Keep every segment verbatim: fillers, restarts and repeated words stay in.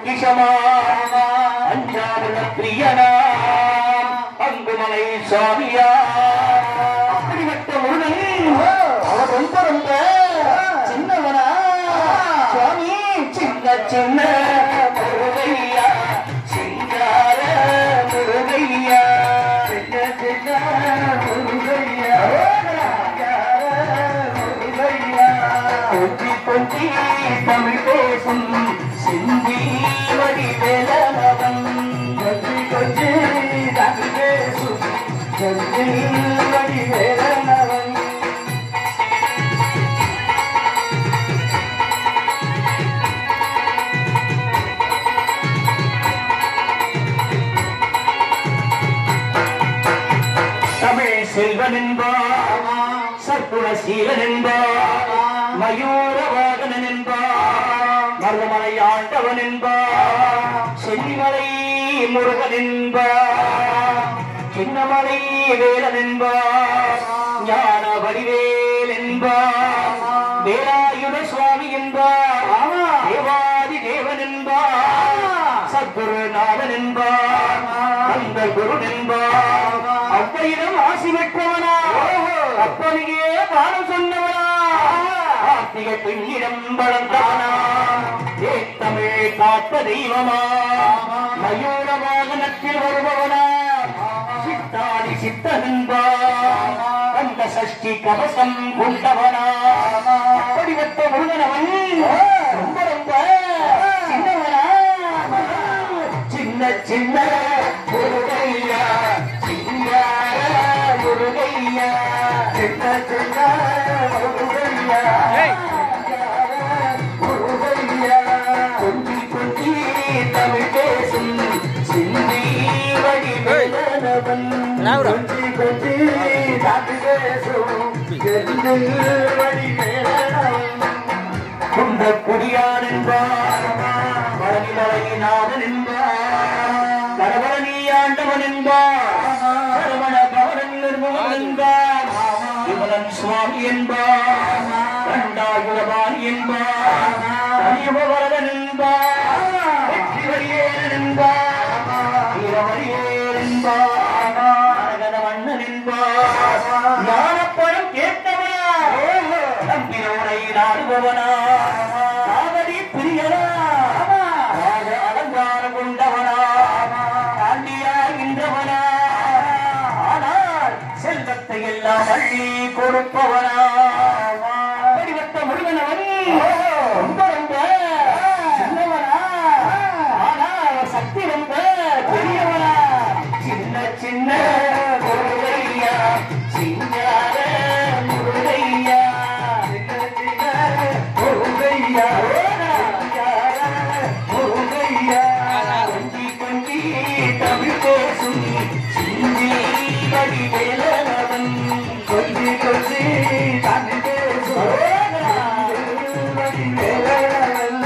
பொக்கிஷமா அஞ்சாவுள்ள பிரியனா அங்குமலை சுவாமியா அப்படிப்பட்ட முருகன் அவர் ரொம்ப ரொம்ப சின்னவனா சுவாமி சின்ன சின்ன முருகையா சிங்கார முருகையா சின்ன சின்ன முருகையா முருகையா கொஞ்சி கொஞ்சி தமிழ் பேசும் சிந்தி வடிவேலவன் கொஞ்சி கொஞ்சி தமிழ் பேசும் சிந்தி வடிவேலவன் செல்வன் என்பார் சற்புர சீலன் என்பார் மயூரவாகனன் என்பார் மருதமலை ஆண்டவன் என்பார் சென்னிமலை முருகன் என்பார் சின்னமலை வேலன் என்பார் ஞான வடிவேல் என்பார் வேலாயுத சுவாமி என்பார் தேவாதி தேவன் என்பார் சத்குருநாதன் என்பார் அந்த குரு என்பார் அப்பையிடம் ஆசி பெற்றவனா அப்பனியே பாடம் சொன்னவனா ஆத்திக பெண்ணிடம் வளர்ந்தவனா ஏ தமிழ் காத்த தெய்வமா மயூர வாகனத்தில் வருபவனா சித்தாதி சித்தனன்பா அந்த சஷ்டி கவசம் கொண்டவனா அப்படிப்பட்ட முருகனவன் ரொம்ப ரொம்ப சின்னவனா சின்ன சின்ன முருகையா முருகையா சின்ன சின்ன முருகையா முருகையா கொஞ்சி கொஞ்சி தமிழ் பேசும் சிந்தி வடிவேலவன் கொஞ்சி கொஞ்சி தமிழ் பேசும் சிந்தி வடிவேலவன் குந்த குடியான் என்பார் பழனிமலையினாதன் என்பார் கரவரணி ஆண்டவன் என்பார் சரவண பவனன் நிர்மலன் என்பார் விமலன் சுவாமி என்பார் கண்டாயுரபாணி என்பார் கலியுகவரதன் என்பார் வெற்றி வரியேன் என்பார் வீரவரியேன் என்பார் மன்னன் என்பார் ஞானப்பழம் கேட்டவனா நம்பினோரை நாடுபவனா காவடி பிரியனா அலங்காரம் கொண்டவனா தாண்டியாகின்றவனா ஆனால் செல்வத்தை எல்லாம் அள்ளி கொடுப்பவனா அப்படிப்பட்ட முருகனவன் ரொம்ப ரொம்ப சின்னவனா ஆனால் சக்தி ரொம்ப பெரியவனா சின்ன சின்ன முருகையா சிங்கார முருகையா சின்ன சின்ன முருகையா முருகையா கொஞ்சி கொஞ்சி தமிழ் பேசும் சிந்தி வடிவேலவன் கொஞ்சி கொஞ்சி தமிழ் பேசும் வடிவேலவன்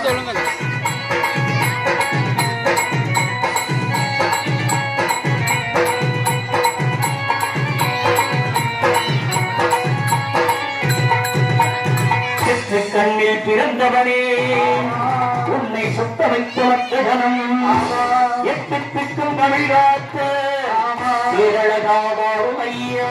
கண்ணில் பிறந்தவனே உன்னை சுத்த வைத்த மற்றகனம் எட்டு பிக்கும் தமிழாத்த பேரழகாவாரும் ஐயா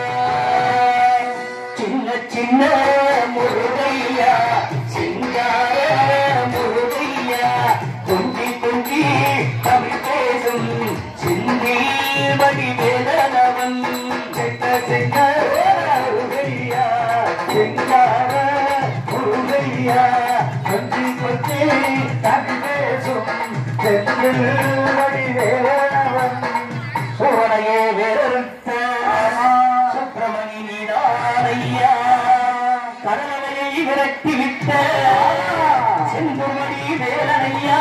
சின்ன சின்ன முருகையா சிங்கார முருகையா கொஞ்சி கொஞ்சி தமிழ் பேசும் சிந்தி வடிவேலவன் சின்ன சின்ன முருகையா சிங்கார முருகையா கொஞ்சி கொஞ்சி தமிழ் பேசும் செந்தில் வடிவேலவன் சோனையே வேறறுத்த சுப்பிரமணி நீதானையா கடலையை விரட்டிவிட்ட செந்துமணி வேலனையா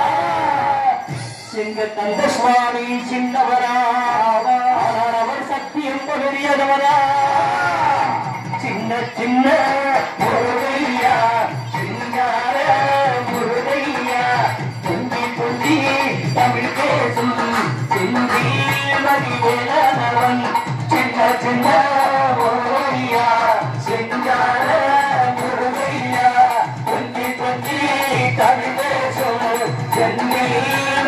சிங்க கந்த சுவாமி சின்னவரா அவர் சக்தி ரொம்ப பெரியதவரா சின்ன சின்ன முருகையா சிங்கார முருகையா கொஞ்சி கொஞ்சி தமிழ் பேசும் சிந்தி வடிவேலவன் சின்ன சின்ன முருகையா சிங்கார முருகையா கொஞ்சி கொஞ்சி தமிழ் பேசும் செங்கல்